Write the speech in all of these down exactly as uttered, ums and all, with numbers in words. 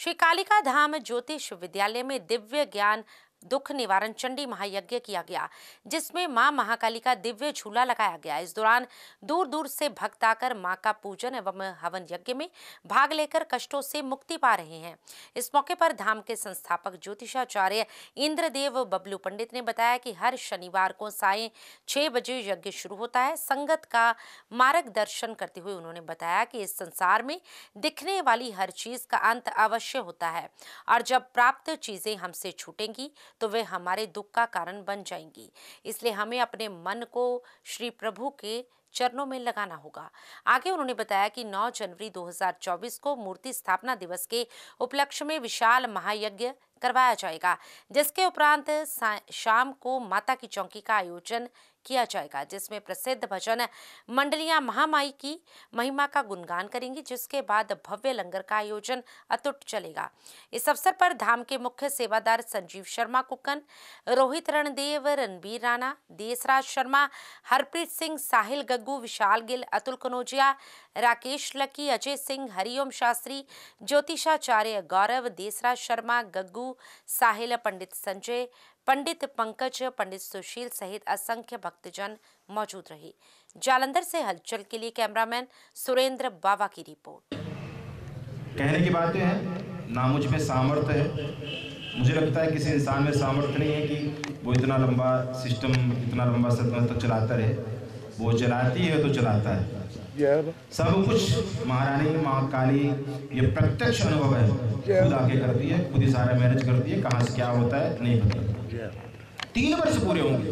श्री कालिका धाम ज्योतिष विद्यालय में दिव्य ज्ञान दुख निवारण चंडी महायज्ञ किया गया, जिसमें मां महाकाली का दिव्य झूला लगाया गया। इस दौरान दूर दूर से भक्त आकर मां का पूजन एवं हवन यज्ञ में भाग लेकर कष्टों से मुक्ति पा रहे हैं। इस मौके पर धाम के संस्थापक ज्योतिषाचार्य इंद्रदेव बबलू पंडित ने बताया कि हर शनिवार को सायं छह बजे यज्ञ शुरू होता है। संगत का मार्गदर्शन करते हुए उन्होंने बताया कि इस संसार में दिखने वाली हर चीज का अंत अवश्य होता है और जब प्राप्त चीजें हमसे छूटेंगी तो वे हमारे दुख का कारण बन जाएंगी। इसलिए हमें अपने मन को श्री प्रभु के चरणों में लगाना होगा। आगे उन्होंने बताया कि नौ जनवरी दो हज़ार चौबीस को मूर्ति स्थापना दिवस के उपलक्ष्य में विशाल महायज्ञ करवाया जाएगा, जिसके उपरांत शाम को माता की चौकी का आयोजन किया जाएगा, जिसमें प्रसिद्ध भजन मंडलियां महामाई की महिमा का गुणगान करेंगी, जिसके बाद भव्य लंगर का आयोजन अटूट चलेगा। इस अवसर पर धाम के मुख्य सेवादार संजीव शर्मा कुक्कन, रोहित रणदेव, रणबीर राणा, देसराज शर्मा, हरप्रीत सिंह, साहिल गग्गू, विशाल गिल, अतुल कनौजिया, राकेश लकी, अजय सिंह, हरिओम शास्त्री, ज्योतिषाचार्य गौरव, देसराज शर्मा, गग्गू, साहिल, पंडित संजय, पंडित पंकज, पंडित सुशील सहित असंख्य भक्तजन मौजूद रहे। जालंधर से हलचल के लिए कैमरामैन सुरेंद्र बावा की रिपोर्ट। कहने की बातें हैं ना, मुझ में सामर्थ्य है। मुझे लगता है किसी इंसान में सामर्थ्य नहीं है कि वो इतना लंबा सिस्टम, इतना लंबा समय तक चलाता रहे। वो चलाती है तो चलाता है। सब कुछ महारानी माँ काली ये प्रत्यक्ष अनुभव है, खुद आके करती है, खुद ही सारा मैनेज करती है। कहाँ से क्या होता है नहीं पता। तीन वर्ष पूरे होंगे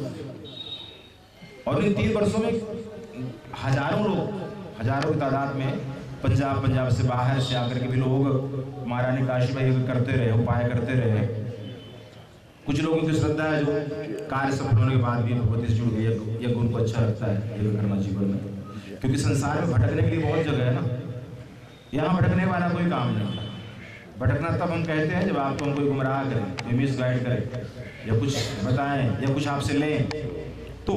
और इन तीन वर्षों में हजारों लोग, हजारों की तादाद में पंजाब पंजाब से बाहर से आकर के भी लोग महारानी काशी में करते रहे, उपाय करते रहे। कुछ लोगों की श्रद्धा है जो कार्य सफल होने के बाद भी भगवती से जुड़ गई, यज्ञ उनको अच्छा लगता है यज्ञ करना जीवन में, क्योंकि संसार में भटकने के लिए बहुत जगह है ना। यहाँ भटकने वाला कोई काम नहीं। भटकना तब हम कहते हैं जब आपको हम कोई गुमराह करें, मिस गाइड करें या कुछ बताएं या कुछ आपसे लें, तो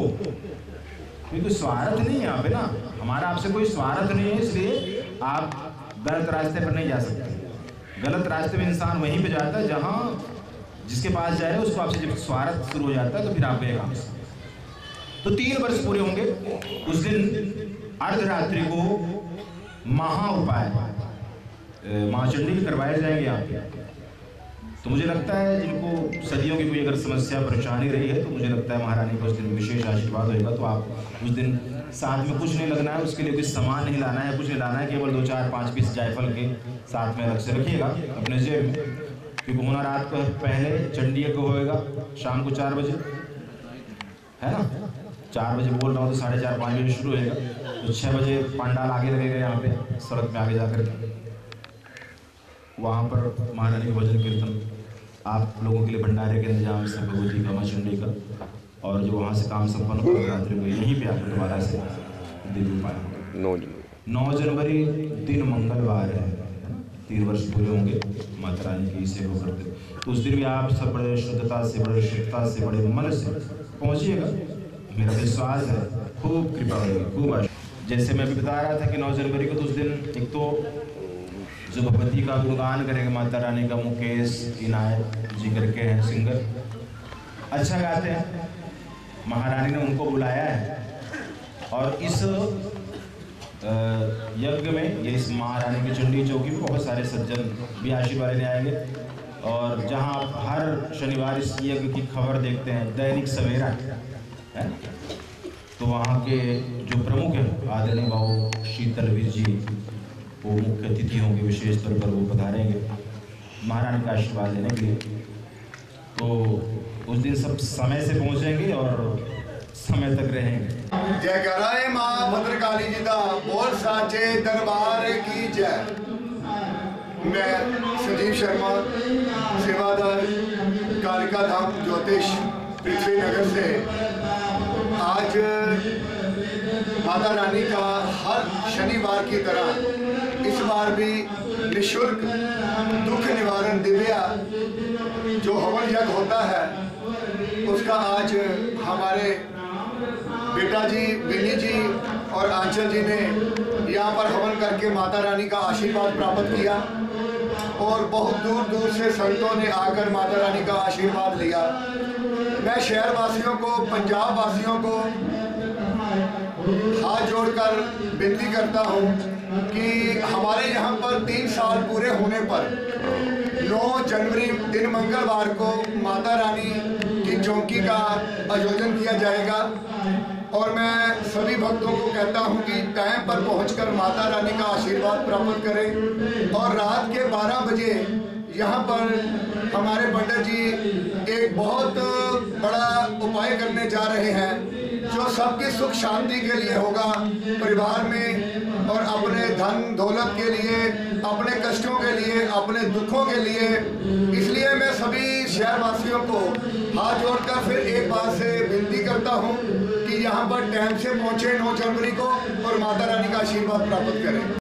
कोई स्वार्थ नहीं है यहाँ पे ना। हमारा आपसे कोई स्वार्थ नहीं है, इसलिए आप गलत रास्ते पर नहीं जा सकते। गलत रास्ते में इंसान वहीं पे जाता है जहाँ जिसके पास जाए उसको आपसे जब स्वार्थ शुरू हो जाता है तो फिर आप गए काम से। तो तीन वर्ष पूरे होंगे। उस दिन अर्धरात्रि को महा उपाय माँ चंडी के करवाए जाएंगे यहाँ पे। तो मुझे लगता है जिनको सदियों की कोई अगर समस्या परेशानी रही है तो मुझे लगता है महारानी का उस दिन विशेष आशीर्वाद होगा। तो आप उस दिन साथ में कुछ नहीं लगना है, उसके लिए कुछ सामान नहीं लाना है, कुछ नहीं लाना है, केवल दो चार पाँच पीस जायफल के साथ में अलग से रखिएगा अपने जेब में, क्योंकि होना रात को पहले चंडी को होएगा शाम को चार बजे, है ना। चार बजे बोल रहा हूँ तो साढ़े चार पाँच बजे शुरू होएगा, तो छः बजे पंडाल आगे लगेगा यहाँ पे सड़क में आगे जाकर के। वहाँ पर महारानी का भजन कीर्तन, आप लोगों के लिए भंडारे के इंतजाम से भगवती का माँ चंडी का, और जो वहाँ से काम संपन्न होगा रात्रि को यहीं पे आकर दोबारा से दिव्य उपाय होगा। नौ जनवरी नौ जनवरी दिन मंगलवार है, तीन वर्ष पूरे होंगे माता रानी की सेवा करते। तो उस दिन भी आप सब बड़े शुद्धता से, बड़े शुद्धता से, बड़े मन से पहुँचिएगा। मेरा विश्वास है खूब कृपा होगी, खूब आशीर्वाद। जैसे मैं भी बता रहा था कि नौ जनवरी को तो उस दिन एक तो जो भगवती का गुणगान करेंगे माता रानी का, मुकेश इनायत जी करके हैं सिंगर, अच्छा गाते हैं। महारानी ने उनको बुलाया है और इस यज्ञ में, ये इस महारानी की चंडी चौकी में बहुत सारे सज्जन भी आशीर्वाद लेने आएंगे। और जहां आप हर शनिवार इस यज्ञ की खबर देखते हैं दैनिक सवेरा, है, तो वहाँ के जो प्रमुख हैं आदरणीय बाबू शीतलवीर जी, वो मुख्य अतिथि होंगे, विशेष तौर पर वो पधारेंगे महारानी का आशीर्वाद लेने के लिए। तो उस दिन सब समय से पहुँचेंगे और समय तक रहेंगे। जय कराए माँ भद्रकाली जी का बोल साचे दरबार की जय। मैं संजीव शर्मा, सेवादार कालिका धाम ज्योतिष पृथ्वी नगर से आज माता रानी का हर शनिवार की तरह इस बार भी निःशुल्क दुख निवारण दिव्या जो हवन यज्ञ होता है उसका आज हमारे बेटा जी, विनी जी और आंचल जी ने यहाँ पर हवन करके माता रानी का आशीर्वाद प्राप्त किया। और बहुत दूर दूर से संतों ने आकर माता रानी का आशीर्वाद लिया। मैं शहर वासियों को, पंजाब वासियों को हाथ जोड़कर विनती करता हूँ कि हमारे यहाँ पर तीन साल पूरे होने पर नौ जनवरी दिन मंगलवार को माता रानी की चौकी का आयोजन किया जाएगा। और मैं सभी भक्तों को कहता हूं कि टाइम पर पहुंचकर माता रानी का आशीर्वाद प्राप्त करें। और रात के बारह बजे यहाँ पर हमारे पंडित जी एक बहुत बड़ा उपाय करने जा रहे हैं जो सबकी सुख शांति के लिए होगा, परिवार में और अपने धन दौलत के लिए, अपने कष्टों के लिए, अपने दुखों के लिए। इसलिए मैं सभी शहर वासियों को हाथ जोड़कर फिर एक बार से विनती करता हूँ कि यहाँ पर टाइम से पहुँचे नौ जनवरी को और माता रानी का आशीर्वाद प्राप्त करें।